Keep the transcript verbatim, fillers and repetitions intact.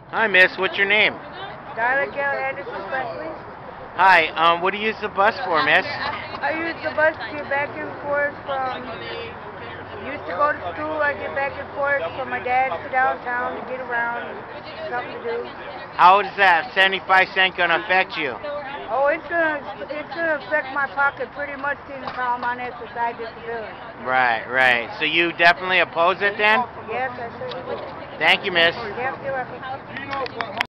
Hi, miss. What's your name? Dialyn Anderson Presley. Hi. Um, what do you use the bus for, miss? I use the bus to get back and forth from, used to go to school, I get back and forth from my dad's to downtown to get around, something to do. How is that seventy-five cent gonna affect you? Oh, it's gonna, it's gonna affect my pocket pretty much seeing how I'm on S S I disability. Right, right. So you definitely oppose it then? Yes, I certainly will. Thank you, miss. Yes, you're welcome.